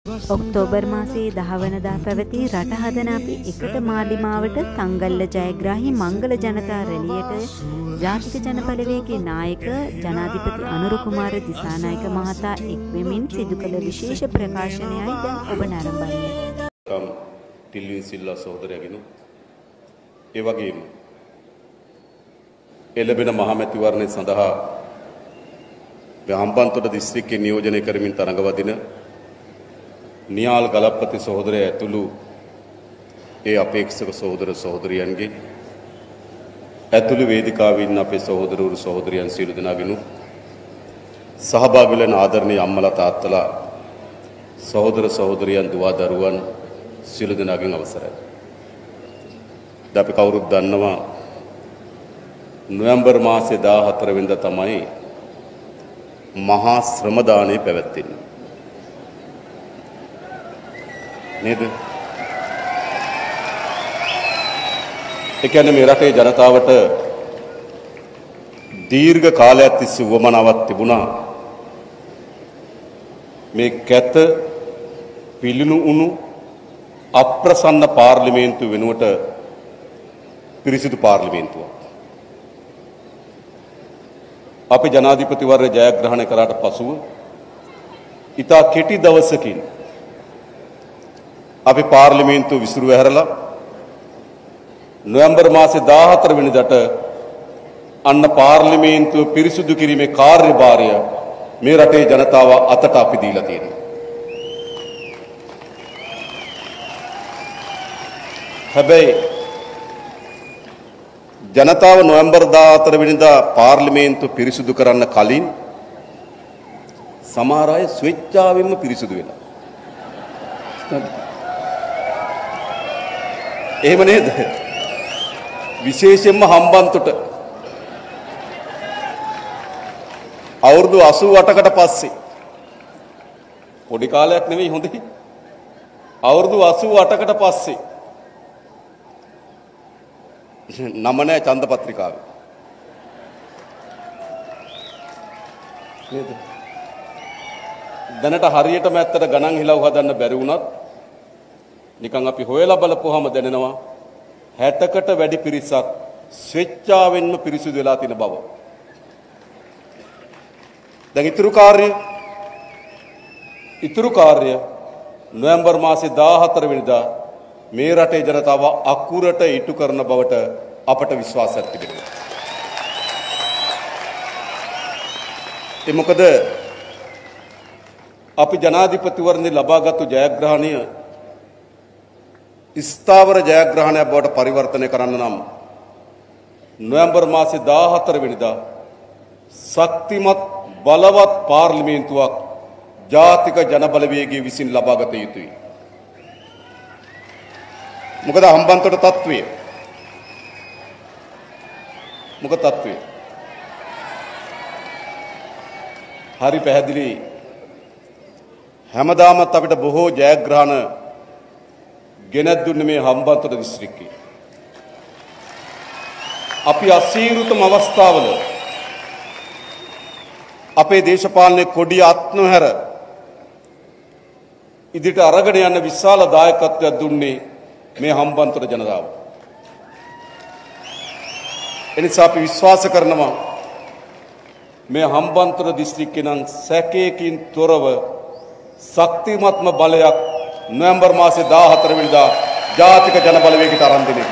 October මාසයේ 10 වනදා පැවති රට හදන අපි එකට මාලිමාවට තංගල්ල ජයග්‍රාහී මංගල ජනතා රැළියට ජාතික ජනබලවේගයේ නායක ජනාධිපති අනුර කුමාර දිසානායක මහතා එක්වෙමින් සිදු කළ විශේෂ ප්‍රකාශනයයි දැන් ඔබ නරඹන්නේ. ටිල්වින් සිල්වා සහෝදරයාගෙන ඒ වගේම එළඹෙන මහමැතිවරණය සඳහා හම්බන්තොට දිස්ත්‍රික්කයේ නියෝජනය කරමින් තරඟවදින නියාල් ගලප්පති සහෝදරයා ඇතුළු ඒ අපේක්ෂක සහෝදර සහෝදරියන්ගේ ඇතුළු වේදිකාවේ ඉන්න අපේ සහෝදරවරු සහෝදරියන් සියලු දෙනාගෙන සහභාගී වෙන ආදරණීය අම්මලා තාත්තලා සහෝදර සහෝදරියන් දුවා දරුවන් සියලු දෙනාගෙන් අවසරයි. අපි කවුරුත් දන්නවා නොවැම්බර් මාසයේ 14 වෙනිදා තමයි මහා ශ්‍රම දානය පැවැත්වෙන්නේ. නේද? ඒ කියන්නේ මේ රටේ ජනතාවට දීර්ඝ කාලයක් තිස්සේ වමනාවක් තිබුණා මේ කැත පිළිණු උණු අප්‍රසන්න පාර්ලිමේන්තුව වෙනුවට පිරිසිදු පාර්ලිමේන්තුවක්. අපි ජනාධිපතිවරය ජයග්‍රහණය කරාට පසුව ඉතා කෙටි දවසකින් අපි පාර්ලිමේන්තුව විසිරුව හැරලා නොවැම්බර් මාසේ 14 වෙනිදාට අන්න පාර්ලිමේන්තුව පිරිසුදු කිරීමේ කාර්යභාරය මේ රටේ ජනතාව අතට අපි දීලා තියෙනවා. හැබැයි ජනතාව නොවැම්බර් 14 වෙනිදා පාර්ලිමේන්තුව පිරිසුදු කරන්න කලින් සමහර අය ස්වේච්ඡාවෙන්ම පිරිසුදු වෙනවා. එහෙම නේද? විශේෂයෙන්ම හම්බන්තොට අවුරුදු 88කට පස්සේ පොඩි කාලයක් නෙවෙයි හොඳයි. අවුරුදු 88කට පස්සේ නම නැහැ ඡන්ද පත්‍රිකාවේ. නේද? දැනට හරියටම ඇත්තට ගණන් හිලව් හදන්න බැරි වුණත් නිකන් අපි හොයලා බලපුවාම දැනෙනවා 60කට වැඩි පිරිසක් ස්වේච්ඡාවෙන්ම පිරිසුදු වෙලා තියෙන බව. දැන් ඉතුරු කාර්ය නොවැම්බර් මාසේ 14 වෙනිදා මේ රටේ ජනතාව අකුරට ඉටු කරන බවට අපට විශ්වාසයක් තිබෙනවා. ඒ මොකද අපි ජනාධිපතිවරණය ලබාගත්තු ජයග්‍රහණය ස්ථාවර ජයග්‍රහණයක් බවට පරිවර්තනය කරන්න නම් නොවැම්බර් මාසේ 14 වෙනිදා ශක්තිමත් බලවත් පාර්ලිමේන්තුවක් ජාතික ජනබලවේගයේ විසින් ලබාගත යුතුයි. මොකද හම්බන්තොට තත්ත්වය හරි පැහැදිලි. හැමදාමත් අපිට බොහෝ ජයග්‍රහණ ගෙනත් දුන්නේ මේ හම්බන්තොට දිස්ත්‍රික්කයේ. අපි අසීරුතම අවස්ථාවල අපේ දේශපාලනයේ කොඩිය අත්නොහැර ඉදිරියට අරගෙන යන විශාල දායකත්වයක් දුන්නේ මේ හම්බන්තොට ජනතාව. එනිසා අපි විශ්වාස කරනවා මේ හම්බන්තොට දිස්ත්‍රික්කේ නම් සැකයකින් තොරව ශක්තිමත්ම බලයක් නොවැම්බර් මාසේ 14 වෙනිදා ජාතික ජනබලවේගයට අරන් දෙන එක.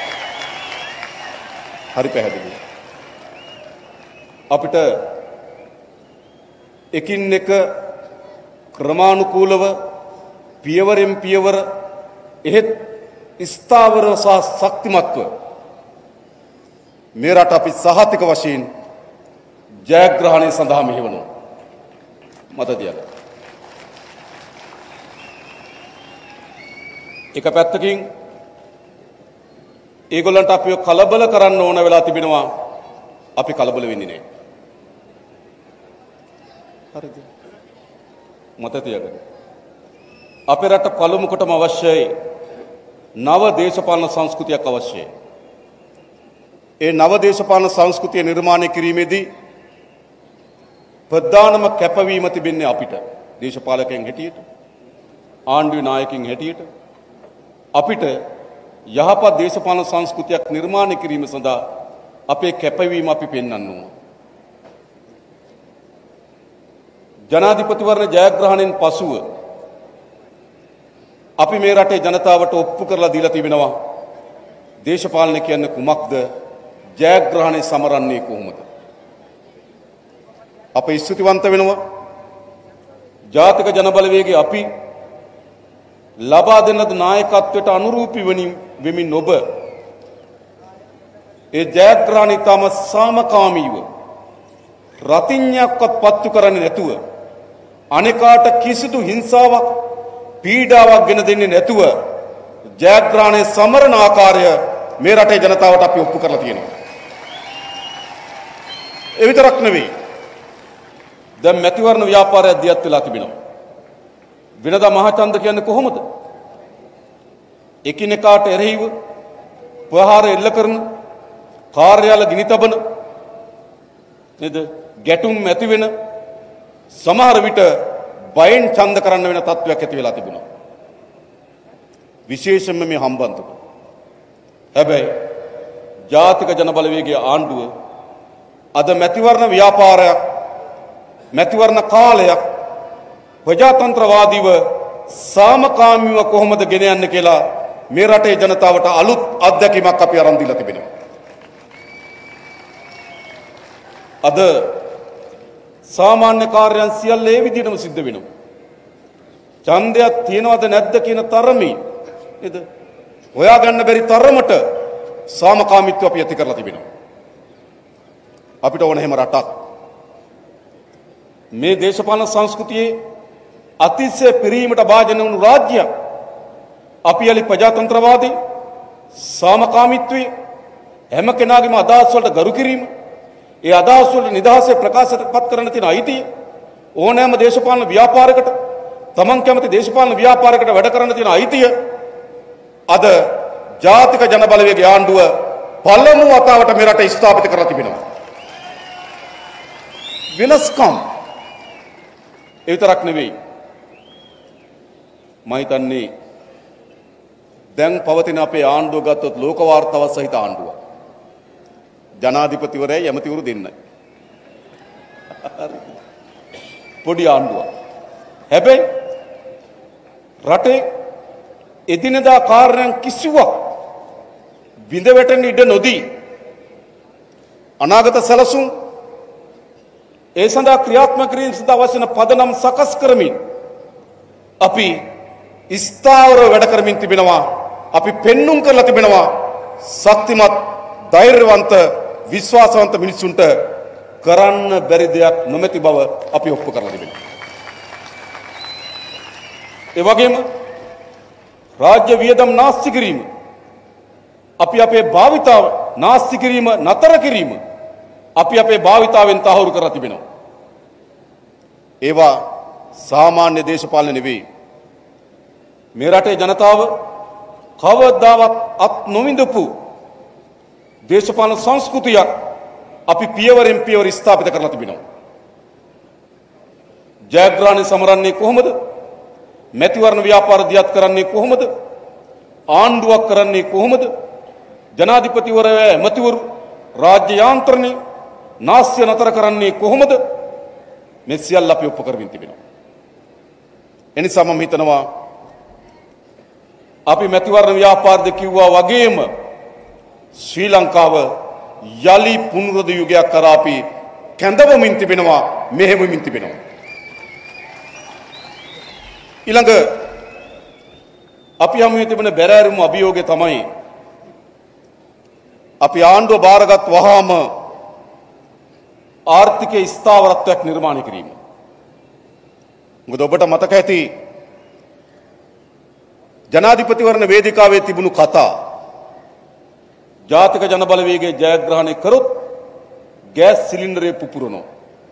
හරි පැහැදිලි. අපිට එකින් එක ක්‍රමානුකූලව පියවරෙන් පියවර එහෙත් ස්ථාවරව සහ ශක්තිමත්ව මේ රට අපි සහතික වශයෙන් ජයග්‍රහණය සඳහා මෙහෙවනවා. මත තියාගන්න. එක පැත්තකින් ඒගොල්ලන්ට අපිව කලබල කරන්න ඕන වෙලා තිබෙනවා. අපි කලබල වෙන්නේ නැහැ. හරිද? මත තියාගන්න. අපේ රට පළමු කොටම අවශ්‍යයි නව දේශපාලන සංස්කෘතියක් අවශ්‍යයි. ඒ නව දේශපාලන සංස්කෘතිය නිර්මාණය කිරීමේදී ප්‍රධානම කැපවීම තිබෙන්නේ අපිට දේශපාලකයන් හැටියට. ආණ්ඩුවේ නායකින් හැටියට අපිට යහපත් දේශපාලන සංස්කෘතියක් නිර්මාණය කිරීම සඳහා අපේ කැපවීම අපි පෙන්වන්න ඕන. ජනාධිපතිවරණ ජයග්‍රහණයෙන් පසුව අපි මේ රටේ ජනතාවට ඔප්පු කරලා දීලා තිබෙනවා දේශපාලනය කියන්නේ කුමක්ද, ජයග්‍රහණය සමරන්නේ කොහොමද. අප ස්තුතිවන්ත වෙනවා ජාතික ජනබලවේගයේ අපි ලබා දෙන නායකත්වයට අනුරූපී වෙමින් ඔබ ඒ ජයග්‍රහණය තම සාමකාමීව රතිඤ්ඤයක්වත් පත්තු කරන්නේ නැතුව අනෙකාට කිසිදු හිංසාවක් පීඩාවක් ගෙන දෙන්නේ නැතුව ජයග්‍රහණය සමරන ආකාරය මේ රටේ ජනතාවට අපි ඔප්පු කරලා තියෙනවා. ඒ විතරක් නෙවෙයි, දැන් මැතිවරණ ව්‍යාපාරය දියත් වෙලා තිබෙනවා. වෙනදා මහචන්ද කියන්නේ කොහොමද? එකිනෙකාට එරෙහිව ප්‍රහාර එල්ල කරන, කාර්යාල ගිනි තබන, නේද? ගැටුම් ඇති වෙන, සමහර විට බයෙන් ඡන්ද කරන්න වෙන තත්ත්වයක් ඇති වෙලා තිබුණා. විශේෂයෙන්ම මේ හම්බන්තොට. හැබැයි ජාතික ජනබලවේගයේ ආණ්ඩුව අද මැතිවරණ ව්‍යාපාරයක්, මැතිවරණ කාලයක් ප්‍රජාතන්ත්‍රවාදීව සාමකාමීව කොහොමද ගෙන යන්නේ කියලා මේ රටේ ජනතාවට අලුත් අත්දැකීමක් අපි අරන් දීලා තිබෙනවා. අද සාමාන්‍ය කාර්යයන් සියල්ල ඒ විදිහටම සිද්ධ වෙනවා. ඡන්දයක් තියනවද නැද්ද කියන තරමේ නේද? හොයාගන්න බැරි තරමට සාමකාමීත්වය අපි ඇති කරලා තිබෙනවා. අපිට ඕන හැම රටක් මේ දේශපාලන සංස්කෘතියේ අතිශය පිරීමට භාජනය වුණු රාජ්‍යයක්. අපි යලි ප්‍රජාතන්ත්‍රවාදී සාමකාමීත්වයේ හැම කෙනාගේම අදහස් වලට ගරු කිරීම, ඒ අදහස් වල නිදහසේ ප්‍රකාශයටපත් කරන්න තියෙන අයිතිය, ඕනෑම දේශපාලන ව්‍යාපාරයකට, තමන් කැමති දේශපාලන ව්‍යාපාරයකට වැඩ කරන්න තියෙන අයිතිය අද ජාතික ජනබලවේගයේ ආණ්ඩුව පළමු වතාවට මේ රටේ ස්ථාපිත කරලා තිබෙනවා. වෙනස්කම් ඒ විතරක් නෙවෙයි, මම හිතන්නේ දැන් පවතින අපේ ආණ්ඩුව ගත්තොත් ලෝක වාර්තාව සහිත ආණ්ඩුවක්. ජනාධිපතිවරයයි ඇමතිවරු දෙන්නයි. පොඩි ආණ්ඩුවක්. හැබැයි රටේ එදිනෙදා කාර්යයන් කිසිවක් විඳ වැටෙන්න ඉඩ නොදී අනාගත සැලසුම් ඒ සඳහා ක්‍රියාත්මක කිරීම සඳහා අවශ්‍ය වන පදනම් සකස් කරමින් අපි ස්ථාවරව වැඩ කරමින් තිබෙනවා. අපි පෙන්눔 කරලා තිබෙනවා ශක්තිමත්, ධෛර්යවන්ත, විශ්වාසවන්ත මිනිසුන්ට කරන්න බැරි දෙයක් නොමැති බව අපි ඔප්පු කරලා තිබෙනවා. ඒ වගේම රාජ්‍ය වියදම් නාස්ති කිරීම, අපි අපේ භාවිතාව නාස්ති කිරීම, නතර කිරීම අපි අපේ භාවිතාවෙන් තහවුරු කරලා තිබෙනවා. ඒවා සාමාන්‍ය දේශපාලන නෙවෙයි. මේ රටේ ජනතාව කවදාවත් අත් නොවිඳපු දේශපාලන සංස්කෘතියක් අපි පියවරෙන් පියවර ස්ථාපිත කරලා තිබෙනවා. ජයග්‍රහණය සමරන්නේ කොහොමද? මැතිවරණ ව්‍යාපාර දියත් කරන්නේ කොහොමද? ආණ්ඩුවක් කරන්නේ කොහොමද? ජනාධිපතිවරයා, ඇමතිවරු, රාජ්‍ය යාන්ත්‍රණය නාස්‍ය නතර කරන්නේ කොහොමද? මේ සියල්ල අපි ඔප්පු කරමින් තිබෙනවා. එනිසා මම හිතනවා අපි මැතිවරණ ව්‍යාපාරද කිව්වා වගේම ශ්‍රී ලංකාව යලි පුනරුද යුගයක් කරා අපි කැඳවමින් තිබෙනවා, මෙහෙවමින් තිබෙනවා. ඊළඟ අපි හමුවේ තිබෙන බැරෑරුම් අභියෝගය තමයි අපි ආණ්ඩුව බාරගත් වහාම ආර්ථිකයේ ස්ථාවරත්වයක් නිර්මාණය කිරීම. මොකද ඔබට මතක ඇති ජනාධිපතිවරණ වේදිකාවේ තිබුණු කතා, ජාතික ජනබලවේගයේ ජයග්‍රහණය කරොත් ගෑස් සිලින්ඩරේ පුපුරනවා.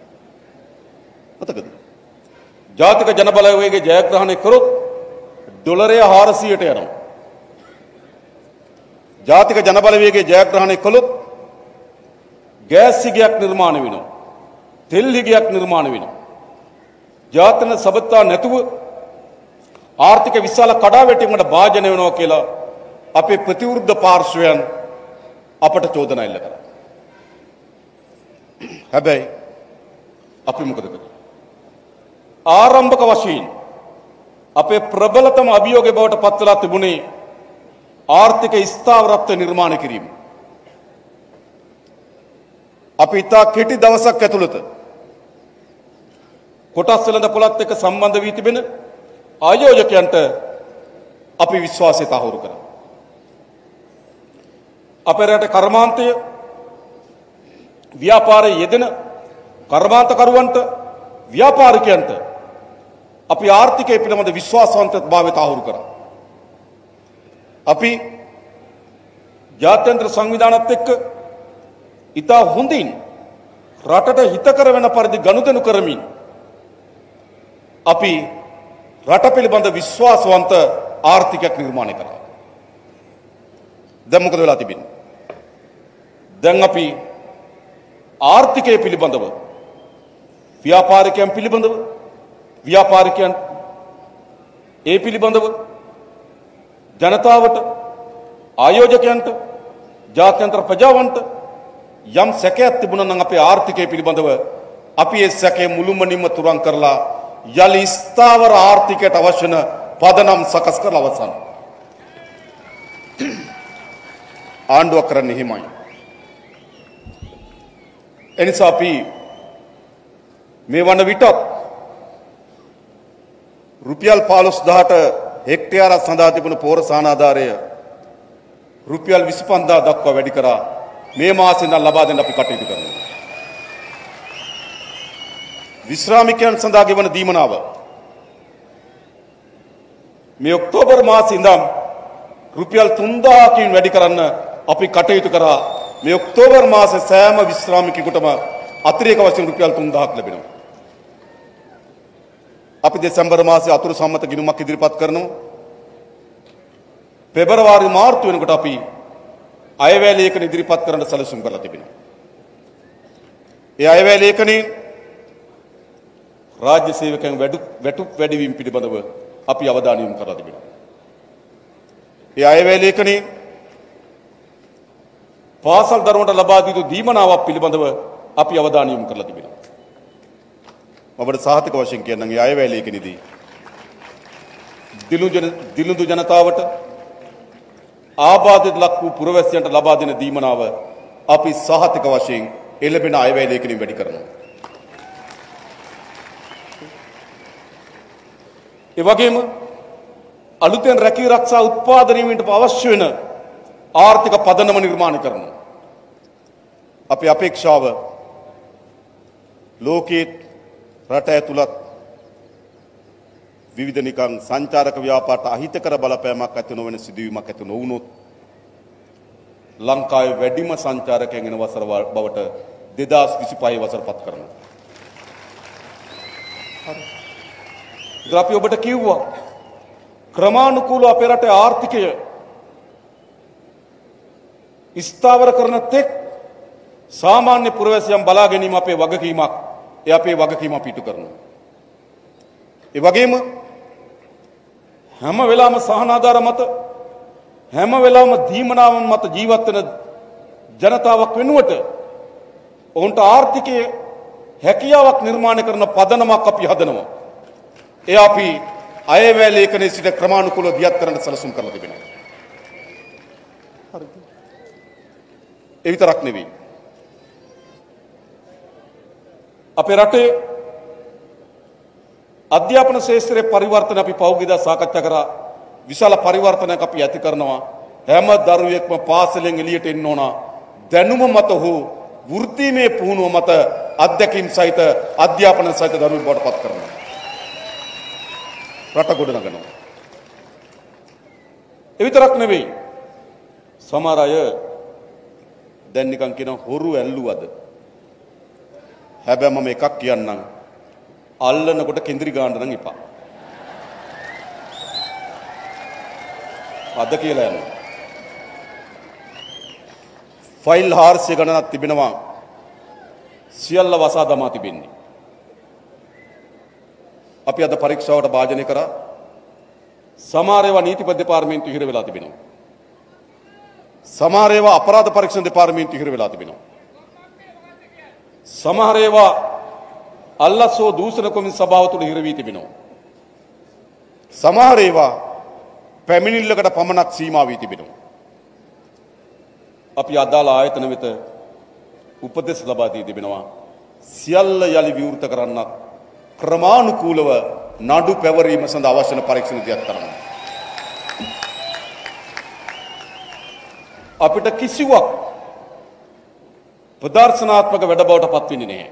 මතකද? ජාතික ජනබලවේගයේ ජයග්‍රහණය කරොත් ඩොලරය 400ට යනවා. ජාතික ජනබලවේගයේ ජයග්‍රහණය කළොත් ගෑස් හිගයක් නිර්මාණය වෙනවා. තෙල් හිගයක් නිර්මාණය වෙනවා. ජාතන සබත්තා නැතුව ආර්ථික විශාල කඩාවැටීමකට භාජනය වෙනවා කියලා අපේ ප්‍රතිවිරුද්ධ පාර්ශ්වයන් අපට චෝදනා එල්ල කරා. හැබැයි අපි මොකද කළේ? ආරම්භක වශයෙන් අපේ ප්‍රබලතම අභියෝගය බවට පත් වෙලා තිබුණේ ආර්ථික ස්ථාවරත්වය නිර්මාණය කිරීම. අපි ඉතා කෙටි දවසක් ඇතුළත කොටස් වෙළඳපොළත් එක්ක සම්බන්ධ වී තිබෙන ආයෝජකයන්ට අපි විශ්වාසය තහවුරු කරා. අපේ රටේ කර්මාන්තය ව්‍යාපාරයේ යෙදෙන කර්මාන්තකරුවන්ට ව්‍යාපාරිකයන්ට අපි ආර්ථිකය පිළිබඳ විශ්වාසවන්තභාවය තහවුරු කරා. අපි ජාත්‍යන්තර සංවිධානත් එක්ක ඉතා හොඳින් රටට හිතකර වෙන පරිදි ගනුදෙනු කරමින් අපි රට පිළිබඳ විශ්වාසවන්ත ආර්ථිකයක් නිර්මාණය කරා. දැන් මොකද වෙලා තිබෙන්නේ? දැන් අපි ආර්ථිකය පිළිබඳව ව්‍යාපාරිකයන් පිළිබඳව ව්‍යාපාරිකයන් ඒ පිළිබඳව ජනතාවට ආයෝජකයන්ට ජාත්‍යන්තර ප්‍රජාවන්ට යම් සැකයක් තිබුණා නම් අපේ ආර්ථිකය පිළිබඳව අපි ඒ සැකේ මුළුමනින්ම තුරන් කරලා යලි ස්ථාවර ආර්ථිකයට අවශ්‍ය වන පදනම් සකස් කරලා අවසන්. ආණ්ඩුවක් කරන්නේ හිමයි. එනිසා අපි මේ වන විටත් රුපියල් 15000ට හෙක්ටයාරක් සඳහා තිබුණු පෝරසාන ආධාරය රුපියල් 25000 දක්වා වැඩි කරා මේ මාසෙන් ලබා දෙන්න අපි කටයුතු කරනවා. විශ්‍රාමිකයන් සඳහා ගෙවන දීමනාව මේ ඔක්තෝබර් මාසයේ ඉඳන් රුපියල් 3000කින් වැඩි කරන්න අපි කටයුතු කරා. මේ ඔක්තෝබර් මාසයේ සෑම විශ්‍රාමිකයෙකුටම අතිරේක වශයෙන් රුපියල් 3000ක් ලැබෙනවා. අපි දෙසැම්බර් මාසයේ අතුරු සම්මත ගිණුමක් ඉදිරිපත් කරනවා. පෙබරවාරි මාර්තු වෙනකොට අපි අයවැය ලේඛන ඉදිරිපත් කරන්න සැලසුම් කරලා තිබෙනවා. ඒ අයවැය ලේඛනයේ රාජ්‍ය සේවකයන් වැටුප් වැඩිවීම පිළිබඳව අපි අවධානය යොමු කරලා තිබෙනවා. ඒ අයවැය ලේඛනයේ පාසල් දරුවන්ට ලබා දී දීමනාවක් පිළිබඳව අපි අවධානය යොමු කරලා තිබෙනවා. ඔබට සාහිතික වශයෙන් කියන්නම් ඒ අයවැය ලේඛනයේදී දිලුඳු ජනතාවට ආබාධිත ලක් වූ පුරවැසියන්ට ලබා දෙන දීමනාව අපි සාහිතික වශයෙන් එළඹෙන අයවැය ලේඛනයෙන් වැඩි කරනවා. ඒ වගේම අලුතෙන් රැකී ආරක්ෂා උත්පාදනයට අවශ්‍ය වෙන ආර්ථික පදනම නිර්මාණය කරනවා. අපේ අපේක්ෂාව ලෝකයේ රට ඇතුළත් විවිධ නිකන් සංචාරක ව්‍යාපාරට අහිතකර බලපෑමක් ඇති නොවන සිදුවීමක් ඇති නොවුනොත් ලංකාවේ වැඩිම සංචාරකයන් එන වසර බවට 2025 වසර පත් කරනවා. හරි. ඉතින් අපි ඔබට කිව්වා ක්‍රමානුකූලව අපේ රටේ ආර්ථිකය ස්ථාවර කරන තෙක් සාමාන්‍ය පුරවැසියන් බලා ගැනීම අපේ වගකීමක්. ඒ අපේ වගකීම අපි ඉටු කරනවා. ඒ වගේම හැම වෙලාවම සහනාධාර මත හැම වෙලාවම දීමනාවන් මත ජීවත් වෙන ජනතාවක් වෙනුවට ඔවුන්ට ආර්ථිකයේ හැකියාවක් නිර්මාණය කරන පදනමක් අපි හදනවා. ඒ අපි අයවැය ලේඛනයේ සිට ක්‍රමානුකූලව දියත් කරන්න සැලසුම් කරලා තිබෙනවා. හරිද? ඒ විතරක් නෙවෙයි. අපේ රටේ අධ්‍යාපන ශාස්ත්‍රයේ පරිවර්තන අපි පෞද්ගලිකව සාකච්ඡා කරා. විශාල පරිවර්තනයක් අපි ඇති කරනවා. හැම දරුවෙක්ම පාසලෙන් එළියට එන්න ඕන. දැනුම මත හෝ වෘත්තීමය පුහුණුව මත අධ්‍යක්ීම් සහිත අධ්‍යාපන සහිත දරුවෙක් බවට පත් කරනවා. රට ගොඩනගනවා. ඒ විතරක් නෙවෙයි. සමහර අය දැන් නිකන් කියන හොරු ඇල්ලුවද? හැබැයි මම එකක් කියන්නම්. අල්ලනකොට කෙන්දිරි ගන්න නම් එපා. අද කියලා යනවා. ෆයිල් 400 ගණනක් තිබෙනවා. සියල්ල වසා දමා තිබෙන්නේ. අපි අද පරීක්ෂාවට භාජනය කරා. සමහර ඒවා නීතිපති දෙපාර්තමේන්තුව හිර වෙලා තිබෙනවා. සමහර ඒවා අපරාධ පරීක්ෂණ දෙපාර්තමේන්තුව හිර වෙලා තිබෙනවා. සමහර ඒවා අල්ලස්සෝ දූෂණ කොමිසම සභාව තුළ හිර වී තිබෙනවා. සමහර ඒවා පැමිණිල්ලකට පමණක් සීමා වී තිබෙනවා. අපි අදාළ ආයතන වෙත උපදෙස් ලබා දී තිබෙනවා. සියල්ල යලි විවෘත කරන්නත් ක්‍රමානුකූලව නඩු පැවරීම සඳහා අවශ්‍ය පරීක්ෂණ දියත් කරන්න. අපිට කිසිවක් ප්‍රදර්ශනාත්මක වැඩ බවට පත් වෙන්නේ නැහැ.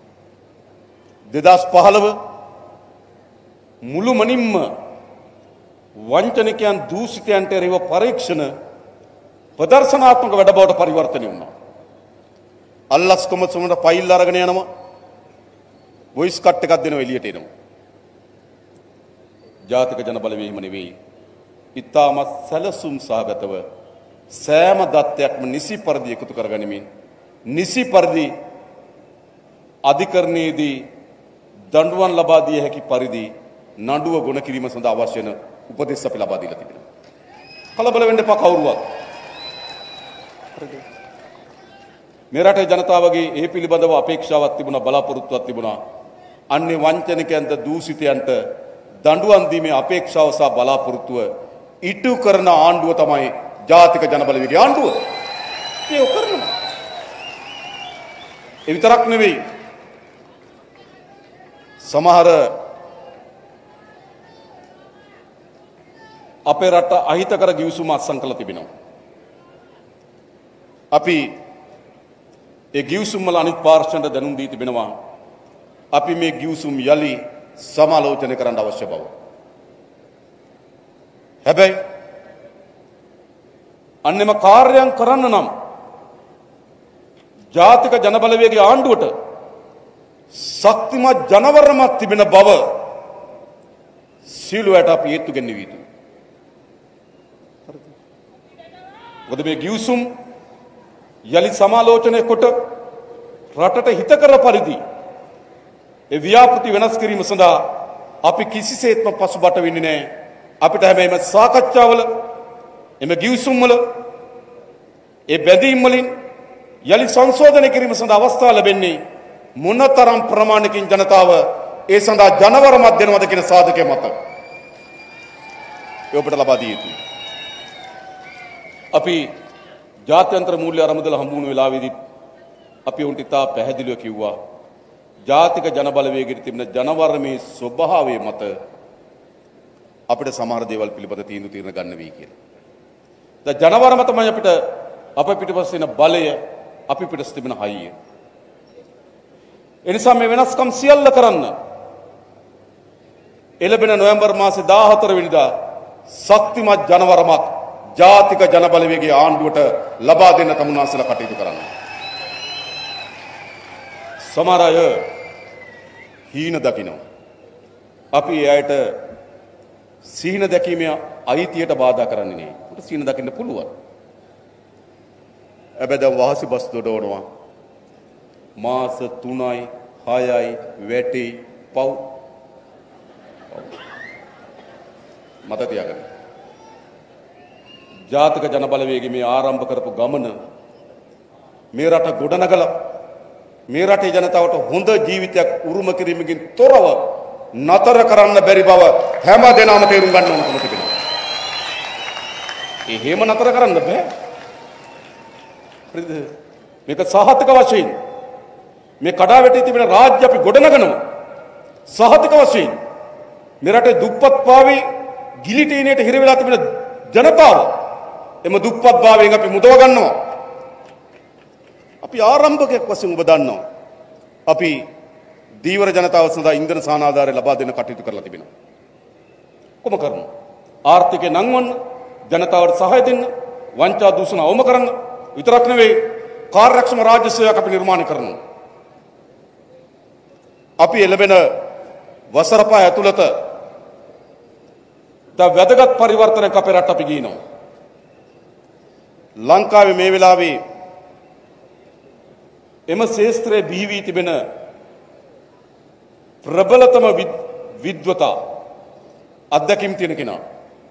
2015 මුළුමනින්ම වංචනිකයන් දූෂිතයන්ට එරෙහිව පරීක්ෂණ ප්‍රදර්ශනාත්මක වැඩ බවට පරිවර්තනය වුණා. අල්ලස් කොමසමට ෆයිල් අරගෙන යනවා. වොයිස් කට් එකක් දෙනවා එළියට එනවා. ජාතික ජන බලවේගම නෙවෙයි. ඊටමත් සැලසුම් සහගතව සෑම දත්තයක්ම නිසි පරිදි එකතු කරගනිමින් නිසි පරිදි අධිකරණයේදී දඬුවම් ලබා දිය හැකි පරිදි නඩුව ගොනු කිරීම සඳහා අවශ්‍ය වෙන උපදෙස් අපි ලබා දීලා තිබෙනවා. කලබල වෙන්න එපා කවුරුවත්. මේ රටේ ජනතාවගේ ඒ පිළිබඳව අපේක්ෂාවක් තිබුණා, බලාපොරොත්තුවක් තිබුණා. අන්නේ වංචනිකයන්ට දූෂිතයන්ට දඬුවම් දීමේ අපේක්ෂාව සහ බලාපොරොත්තුව ඉටු කරන ආණ්ඩුව තමයි ජාතික ජන බලවේගයේ ආණ්ඩුව. ඒක කරනවා. ඒ විතරක් නෙවෙයි. සමහර අපේ රට අහිතකර ගිවිසුම් අත්සන් කළ තිබෙනවා. අපි ඒ ගිවිසුම් වල අනිත් පාර්ශ්වයට දැනුම් දී තිබෙනවා. අපි මේ ගිවිසුම් යලි සමාලෝචනය කරන්න අවශ්‍ය බව. හැබැයි අන්නෙම කාර්යයන් කරන්න නම් ජාතික ජන බලවේගයේ ආණ්ඩුවට ශක්තිමත් ජනවරමක් තිබෙන බව සීලුවට අපි හේතු ගෙන්වී යුතුයි. මොකද මේ ගිවිසුම් යලි සමාලෝචනය කොට රටට හිතකර පරිදි ඒ ව්‍යාපෘති වෙනස් කිරීම සඳහා අපි කිසිසේත්ම පසුබට වෙන්නේ නැහැ. අපිට හැබැයි සාකච්ඡාවල එම ගිවිසුම් වල ඒ බැඳීම් වලින් යලි සංශෝධනය කිරීම සඳහා අවස්ථාව ලැබෙන්නේ මොනතරම් ප්‍රමාණකින් ජනතාව ඒ සඳහා ජනවරමක් දෙනවද කියන සාධකය මත ඒ ඔබට ලබා දිය යුතුයි. අපි ජාත්‍යන්තර මූල්‍ය අරමුදල හම්බ වුණු වෙලාවේදී අපි උන්ට ඉතා පැහැදිලිව කිව්වා ජාතික ජන බලවේගයේ තිබෙන ජනවරමේ ස්වභාවය මත අපිට සමහර දේවල් පිළිබඳ තීන්දුව ගන්න වෙයි කියලා. දැන් ජනවරම තමයි අපිට අප පිටපස්සේ ඉන්න බලය, අපි පිටස් තිබෙන හයිය. එනිසා මේ වෙනස්කම් සියල්ල කරන්න එළබෙන නොවැම්බර් මාසේ 14 වෙනිදා ශක්තිමත් ජනවරමක් ජාතික ජන බලවේගයේ ආණ්ඩුවට ලබා දෙන්න තමුන්වහන්සේලා කටයුතු කරන්න. සමහර අය හීන දකිනවා. අපි එයාට සීන දැකීමේ අයිතියට බාධා කරන්නේ නෙවෙයි. උට සීන දකින්න පුළුවන්. හැබැයි දැන් වාසි බස් දොඩවනවා. මාස 3යි 6යි වැටි පව්. මත තියාගන්න. ජාතික ජන බලවේගයේ මේ ආරම්භ කරපු ගමන මේ රට ගොඩනගලා මේ රටේ ජනතාවට හොඳ ජීවිතයක් උරුම කිරීමකින් තොරව නතර කරන්න බැරි බව හැම දෙනාම තේරුම් ගන්න ඕනකම තිබෙනවා. එහෙම නතර කරන්න බෑ. හරිද? මේක සහතික වශයෙන් මේ කඩාවැටී තිබෙන රාජ්‍ය අපි ගොඩනගනවා. සහතික වශයෙන් මේ රටේ දුප්පත් භාවයේ ගිලිටීනේට හිර වෙලා තිබෙන ජනතාව එම දුප්පත් භාවයෙන් අපි මුදව ගන්නවා. අපි ආරම්භකයක් වශයෙන් ඔබ දන්නවා. අපි දීවර ජනතාව සඳහා ඉන්ධන සානාධාරය ලබා දෙන්න කටයුතු කරලා තිබෙනවා. කොහොම කරමු? ආර්ථිකය නංවන්න, ජනතාවට සහාය දෙන්න, වංචා දූෂණ අවම කරන්න විතරක් නෙවෙයි කාර්යක්ෂම රාජ්‍ය සේවයක් අපි නිර්මාණය කරනවා. අපි එළබෙන වසර පහ ඇතුළත වැදගත් පරිවර්තනයක් අපේ රට අපි ගිනනවා. ලංකාවේ මේ වෙලාවේ එම ශේස්ත්‍රයේ බිහි වී තිබෙන ප්‍රබලතම විද්වතා අධ්‍යක්ීම් තියෙන කෙනා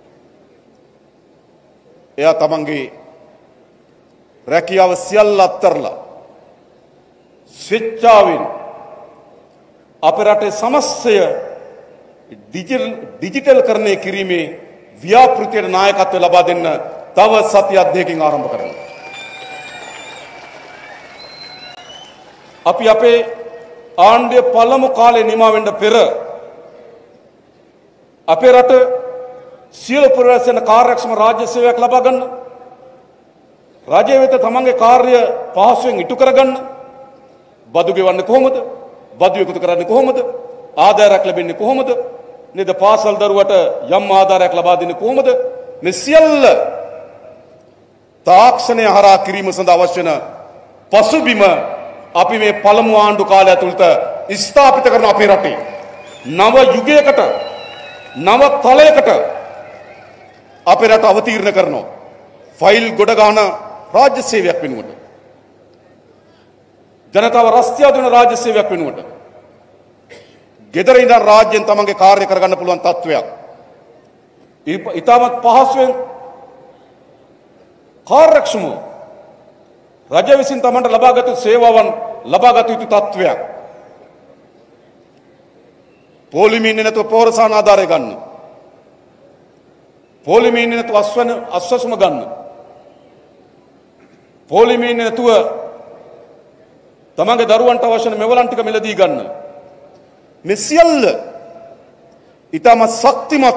එයා තමන්ගේ රැකියාව සියල්ල අත්තරලා ස්විච්චාවෙන් අපේ රටේ සමස්තය ඩිජිටල් කරණය කිරීමේ ව්‍යාපෘතියට නායකත්වය ලබා දෙන්න තව සතියක් දෙකකින් ආරම්භ කරනවා. අපි අපේ ආණ්ඩුවේ පළමු කාලේ නිමා වෙන්න පෙර අපේ රට සියලු පුරවැසියන් කාර්යක්ෂම රාජ්‍ය සේවයක් ලබා ගන්න, රජය වෙත තමන්ගේ කාර්ය පහසුවෙන් ඉටු කරගන්න, බදු ගෙවන්නේ කොහොමද, බදු එකතු කරන්නේ කොහොමද, ආදායයක් ලැබෙන්නේ කොහොමද, නේද, පාසල් දරුවට යම් ආදායයක් ලබා දෙන්නේ කොහොමද, මේ සියල්ල තාක්ෂණය හරහා කිරීම සඳහා අවශ්‍ය වන පසුබිම අපි මේ පළමු ආණ්ඩු කාලය ඇතුළත ස්ථාපිත කරන අපේ රටේ නව යුගයකට නව තලයකට අපේ රට අවතීර්ණ කරනවා. ෆයිල් ගොඩ ගන්න රාජ්‍ය සේවයක් වෙනුවට, ජනතාව රස්තියාදු වෙන රාජ්‍ය සේවයක් වෙනුවට, ගෙදර ඉඳන් රාජ්‍යයෙන් තමන්ගේ කාර්ය කරගන්න පුළුවන් තත්වයක් ඉතාමත් පහසුවෙන් කාර්යක්ෂමව රජ විසින් තමන්ට ලබාගත් සේවාවන් ලබාගත යුතු තත්වයක්. පොලිමේ නැතුව පෞරසාන ආධාරය ගන්න, පොලිමේ නැතුව අස්වැසුම ගන්න, පොලිමේ නැතුව තමන්ගේ දරුවන්ට අවශ්‍ය මෙවලන් ටික මිලදී ගන්න. මේ සියල්ල ඉතාමත් ශක්තිමත්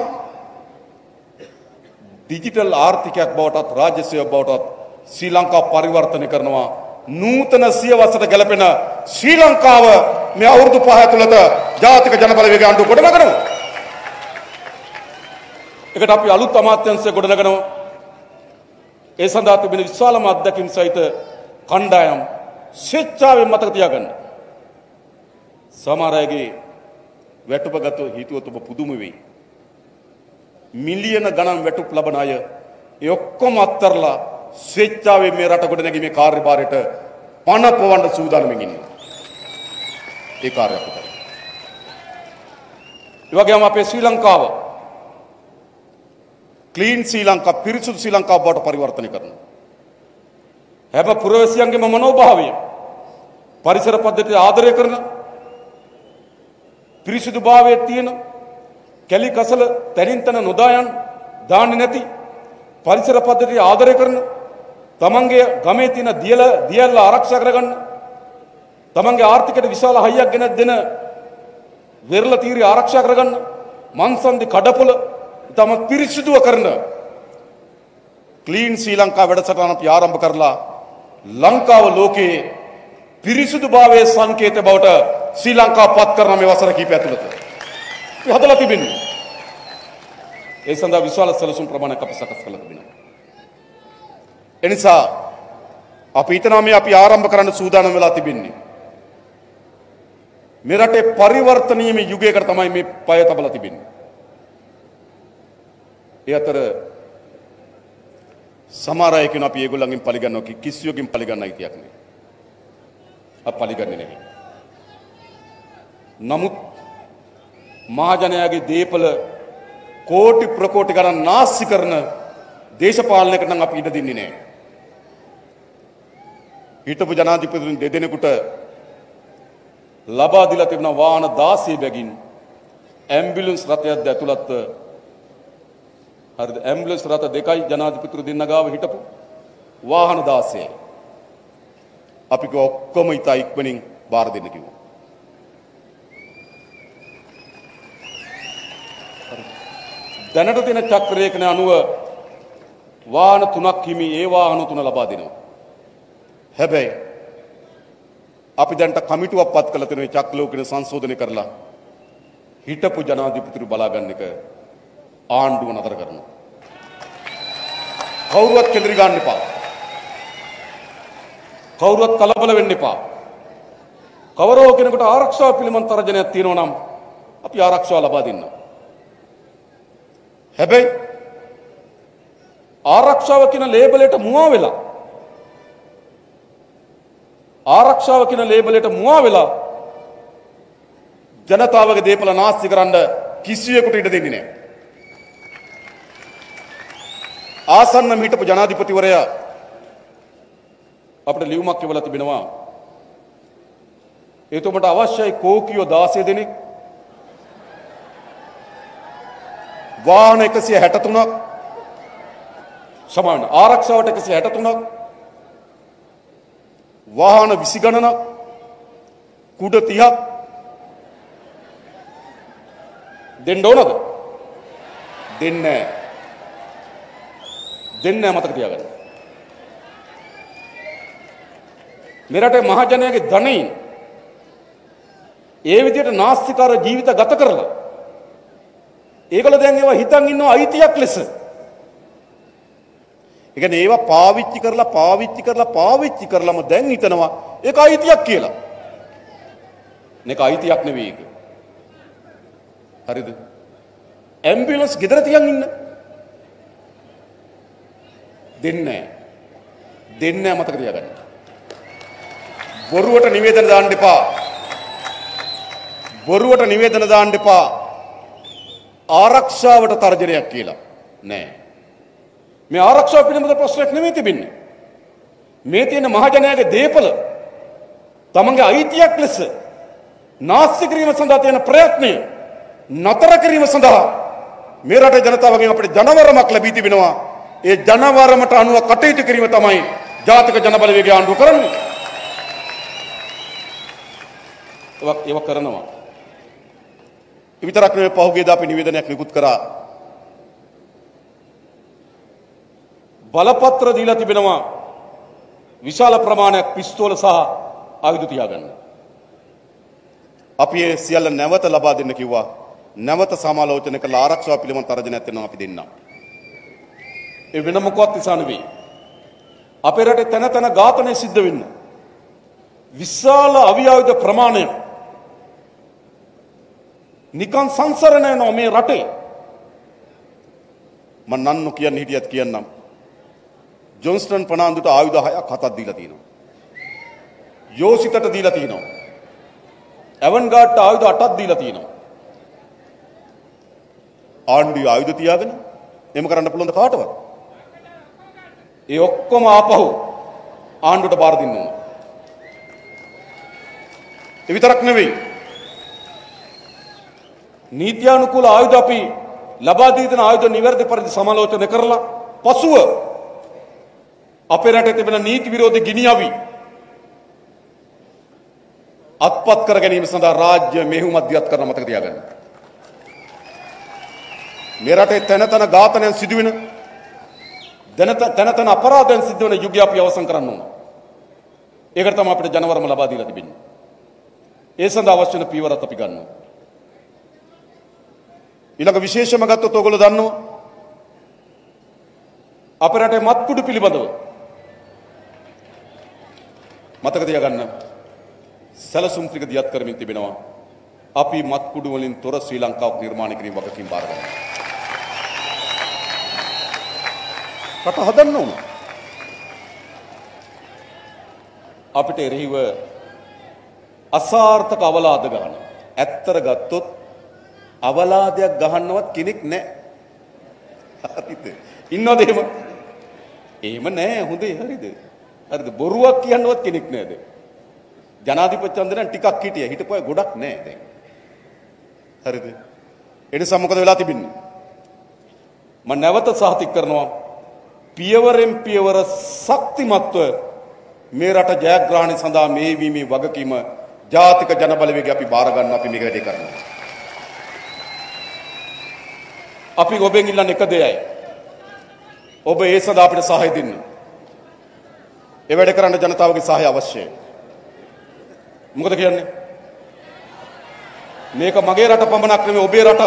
ඩිජිටල් ආර්ථිකයක් බවටත් රාජ්‍ය සේවයක් බවටත් ශ්‍රී ලංකාව පරිවර්තනය කරනවා. නූතන සියවසට ගැලපෙන ශ්‍රී ලංකාව මේ අවුරුදු 5 ඇතුළත ජාතික ජනබලවේග ආණ්ඩුව ගොඩනගනවා. ඒකට අපි අලුත් අමාත්‍යාංශය ගොඩනගනවා. ඒ සඳහා තිබෙන විශාලම අත්දැකීම් සහිත කණ්ඩායම් ස්වේච්ඡාවෙන් මතක තියාගන්න. සමහර අයගේ වැටුපගත හිතුවොත් ඔබ පුදුම වෙයි. මිලියන ගණන් වැටුප් ලබන අය ඒ ඔක්කොම අත්තරලා ස්වේච්ඡාවෙන් මේ රට ගොඩ නැගීමේ කාර්යභාරයට පණ පොවන්න සූදානම්ින් ඉන්නවා. ඒ කාර්යය අපිට. ඒ වගේම අපේ ශ්‍රී ලංකාව ක්ලීන් ශ්‍රී ලංකා, පිරිසුදු ශ්‍රී ලංකාව බවට පරිවර්තනය කරනවා. හැම පුරවැසියන්ගේම මනෝභාවය පරිසර පද්ධතිය ආදරය කරන, පිරිසුදු භාවයේ තියෙන, කැලි කසල තනින් තන නොදායන් දාන්නේ නැති පරිසර පද්ධතිය ආදරය කරන, තමන්ගේ ගමේ තියෙන දියැල්ල ආරක්ෂා කරගන්න, තමන්ගේ ආර්ථිකයට විශාල හයියක් ගෙන දෙන වෙරළ තීරය ආරක්ෂා කරගන්න, මන්සන්දි කඩපොළ තමන් පිරිසිදුව කරන ක්ලීන් ශ්‍රී ලංකා වැඩසටහන අපි ආරම්භ කරලා ලංකාව ලෝකයේ පිරිසිදුභාවයේ සංකේතය බවට ශ්‍රී ලංකාව පත් කරන මේ වසර කිහිපය ඇතුළත හදලා තිබෙනවා. ඒ සඳහා විශාල සැලසුම් ප්‍රමාණයක් අපි සකස් කරලා තිබෙනවා. එනිසා අපි හිතනවා මේ අපි ආරම්භ කරන්න සූදානම් වෙලා තිබෙන්නේ මේ රටේ පරිවර්තනීය යුගයකට තමයි මේ පය තබලා තිබෙන්නේ. ඒ අතර සමහර අය කියන අපි ඒගොල්ලන්ගෙන් පරිගන්නවා කිසියකින් පරිගන්න අයිතියක් නෑ. අපි පරිගන්නේ නැහැ. නමුත් මහජනයාගේ දීපල කෝටි ප්‍රකෝටි ගණන් නාස්ති කරන දේශපාලනයකට නම් අපි ඉඩ දෙන්නේ නැහැ. හිටපු ජනාධිපතිතුන් දෙදෙනෙකුට ලබා දීලා තිබෙන වාහන 16 බැගින් ඇම්බියුලන්ස් රථයක් ඇතුළත් හරිද, ඇම්බියුලන්ස් රථ දෙකයි ජනාධිපතිතුරු දෙන්න ගාව හිටපු වාහන 16යි. අපි ඔක්කොම ඉතා ඉක්මනින් බාර දෙන්න කිව්වා. දැනට තියෙන චක්‍රයකන අනුව වාහන 3ක් හිමි ඒ වාහන 3 ලබා දෙනවා. හැබැයි අපි දැන්ට කමිටුවක් පත් කළ තියෙන චක්‍රලෝකන සංශෝධනය කරලා හිටපු ජනාධිපතිතුරු බලා ගන්න එක ආණ්ඩුව නතර කරනවා. කවුරුවත් කෙඳිරි ගන්න එපා. කවුරුවත් කලබල වෙන්න එපා. කවරෝ කෙනෙකුට ආරක්ෂාව පිළිබඳ තරජනයක් තියෙනවා නම් අපි ආරක්ෂාව ලබා දෙන්න. හැබැයි ආරක්ෂාව කියන ලේබලයට මුවා වෙලා ආරක්ෂාව කියන ලේබලයට මුවා වෙලා ජනතාවගේ දේපල නාස්ති කරන්න කිසියෙකුට ඉඩ දෙන්නේ නැහැ. ආසන්න හිටපු ජනාධිපතිවරයා අපිට ලියුමක් කියවලා තිබෙනවා. එතුමට අවශ්‍යයි කෝකියෝ 16 දෙනෙක්, වාහන 163ක්, සමාන ආරක්ෂාවට 163ක්, වාහන 20 ගණනක්, කුඩ 30ක් දෙන්න ඕනද? දෙන්නේ නැහැ. මතක තියාගන්න. මෙරටේ මහජනයාගේ ධනයෙන් ඒ විදිහට නාස්තිකාර ජීවිත ගත කරලා ඒගොල්ලෝ දැන් ඒවා හිතන් ඉන්නවා අයිතියක් ලෙස. ඒ කියන්නේ ඒවා පාවිච්චි කරලාම දැන් හිතනවා ඒක අයිතියක් කියලා. මේක අයිතියක් නෙවෙයි ඒක. හරිද? ඇම්බියුලන්ස් ගෙදර තියන් ඉන්න. දෙන්නේ නැහැ මතක තියාගන්න. බොරුවට නිවේදන දාන්න එපා. ආරක්ෂාවට තර්ජනයක් කියලා නෑ. මේ ආරක්ෂාව පිළිබඳ ප්‍රශ්නයක් නෙමෙයි තිබෙන්නේ. මේ තියෙන මහජනයාගේ දේපල තමන්ගේ අයිතියක් ලෙස නාස්ති කිරීම සඳහා තියෙන ප්‍රයත්නය නතර කිරීම සඳහා මේ රටේ ජනතාවගෙන් අපිට ජනවරමක් ලැබී තිබෙනවා. ඒ ජනවරමට අනුව කටයුතු කිරීම තමයි ජාතික ජනබලවේගය ආණ්ඩුව කරන්නේ. ඒව කරනවා. විතරක් නෙවෙයි පහුගියදා අපි නිවේදනයක් නිකුත් කරා. බලපත්‍ර දීලා තිබෙනවා විශාල ප්‍රමාණයක් පිස්තෝල සහ ආයුධ තියාගන්න. අපි ඒ සියල්ල නැවත ලබා දෙන්න කිව්වා. නැවත සමාලෝචන කළ ආරක්ෂාව පිළිබඳ තර්ජනයක් දෙනවා අපි දෙන්නම්. ඒ වෙන මොකවත් නිසා නෙවෙයි. අපේ රටේ තන තන ඝාතනය සිද්ධ වෙන්න විශාල අවියායුධ ප්‍රමාණයක් නිකන් සංසරණය නෝ මේ රටේ. මම නන්නු කියන්නේ හිටියත් කියන්නම්. ජොන්ස්ටන් ප්‍රනාන්දුට ආයුධ 6ක් 7ක් දීලා තියෙනවා. යෝසිතට දීලා තියෙනවා. ඇවන්ගාඩ්ට ආයුධ 8ක් දීලා තියෙනවා. ආණ්ඩුවේ ආයුධ තියාගෙන එම කරන්න පුළුවන් ද කාටවත්? ඒ ඔක්කොම ආපහු ආණ්ඩුවට බාර දෙන්න ඕන. ඒ විතරක් නෙවෙයි. නීත්‍යානුකූල ආයුධ අපි ලබා දී දෙන ආයුධ නිවැරදි පරිදි සමාලෝචන කරලා පසුව අපේ රටේ තිබෙන නීති විරෝධී ගිනි අවි අත්පත් කර ගැනීම සඳහා රාජ්‍ය මෙහෙයුම් අධ්‍යයත් කරන මතක තියාගන්න. මේ රටේ තන තන ඝාතනයන් සිදුවෙන තන තන අපරාධයන් සිදු වෙන යුගය අපි අවසන් කරන්න ඕන. ඒකට තමයි අපිට ජනවරම ලබා දීලා තිබෙන්නේ. ඒ සඳහා අවශ්‍ය වෙන පීවරත් අපි ගන්නවා. ඊළඟ විශේෂම ගත්තොත් ඔයගොල්ලෝ දන්නවා අපේ රටේ මත්කුඩු පිළිබඳව මතක තියාගන්න සැලසුම් ටික දියත් කරමින් තිබෙනවා. අපි මත්කුඩු වලින් තොර ශ්‍රී ලංකාවක් නිර්මාණය කිරීම වගකීම් බාර ගන්නවා. රට හදන්න ඕන. අපිට එරෙහිව අසාර්ථක අවලාද ගන්න. ඇත්තට ගත්තොත් අවලාදයක් ගහන්නවත් කෙනෙක් නැහැ. හරිද? ඉන්නවද එහෙම? එහෙම නැහැ. හොඳයි හරිද? හරිද? බොරුවක් කියන්නවත් කෙනෙක් නැහැද? ජනාධිපති චන්ද්‍රයන් ටිකක් හිටියා. හිටපුවා ගොඩක් නැහැ දැන්. හරිද? ඒ නිසා මොකද වෙලා තිබෙන්නේ? මම නැවත සාතික කරනවා පියවරෙන් පියවර ශක්තිමත්ව මේ රට ජයග්‍රහණය සඳහා මේ වීමේ වගකීම ජාතික ජනබලවේගය අපි බාර ගන්න අපි මේක වැඩේ කරනවා. අපි ඔබෙන් ඉල්ලන්නේ එක දෙයයි. ඔබ ඒ සඳහා අපිට සහාය දෙන්න. ඒ වැඩ කරන්න ජනතාවගේ සහාය අවශ්‍යයි. මොකද කියන්නේ? මේක මගේ රට පමණක් නෙමෙයි ඔබේ රට.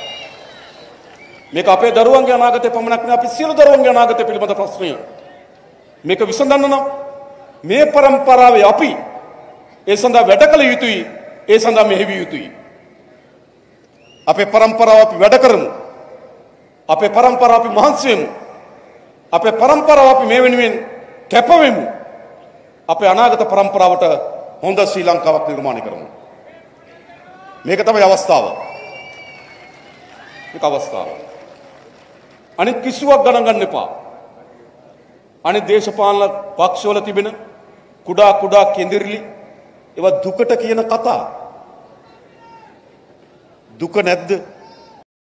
මේක අපේ දරුවන්ගේ අනාගතය පමණක් නෙමෙයි අපි සියලු දරුවන්ගේ අනාගතය පිළිබඳ ප්‍රශ්නය. මේක විසඳන්න නම් මේ પરම්පරාවේ අපි ඒ සඳහා වැඩ කළ යුතුයි. ඒ සඳහා මෙහෙවිය යුතුයි. අපේ પરම්පරාව අපි වැඩ කරමු. අපේ પરම්පරාව අපි මහන්සි වෙමු. අපේ પરම්පරාව අපි මේ වෙනුවෙන් කැප වෙමු. අපේ අනාගත પરම්පරාවට හොඳ ශ්‍රී ලංකාවක් නිර්මාණය කරමු. මේක තමයි අවස්ථාව. මේක අවස්ථාව. අනිත් කිසිවක් ගණන් ගන්න එපා. අනිත් දේශපාලන පක්ෂවල තිබෙන කුඩා කුඩා කෙඳිරිලි ඒවා දුකට කියන කතා. දුක නැද්ද?